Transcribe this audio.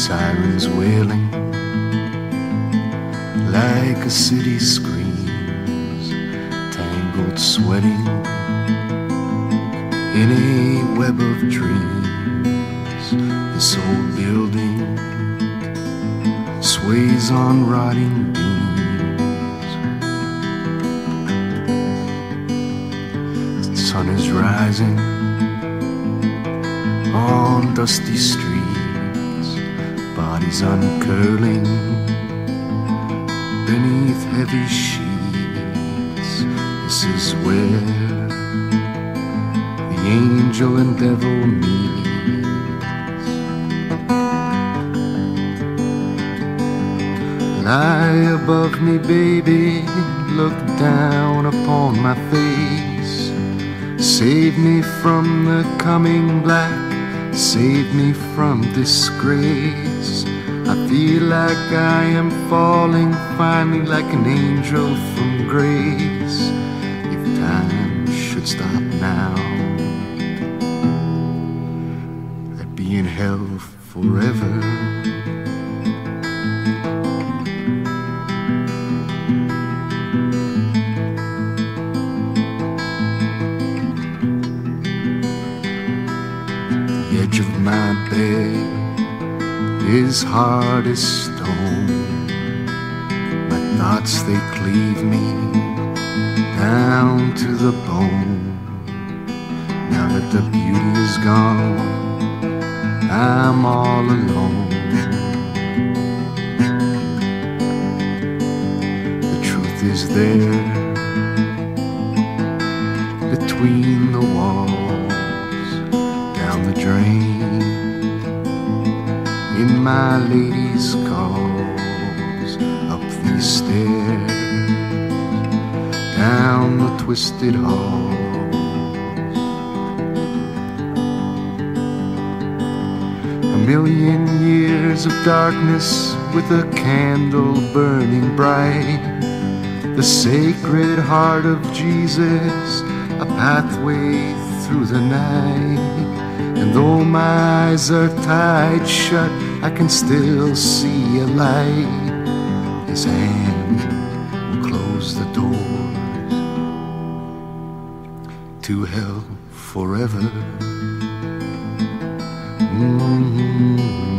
sirens wailing like a city screams, tangled sweating in a web of dreams. This old building sways on rotting beams. The sun is rising on dusty streets, bodies uncurling beneath heavy sheets. This is where the angel and devil meets. Lie above me, baby, look down upon my face. Save me from the coming black, save me from disgrace. I feel like I am falling finally, like an angel from grace. If time should stop now, I'd be in hell forever. The edge of my bed is hard as stone. My thoughts, they cleave me down to the bone. Now that the beauty is gone, I'm all alone. The truth is there between the walls, down the drain, in my lady's calls, up these stairs, down the twisted halls. A million years of darkness with a candle burning bright, the sacred heart of Jesus, a pathway through the night. And though my eyes are tied shut, I can still see a light. His hand will close the doors to hell forever.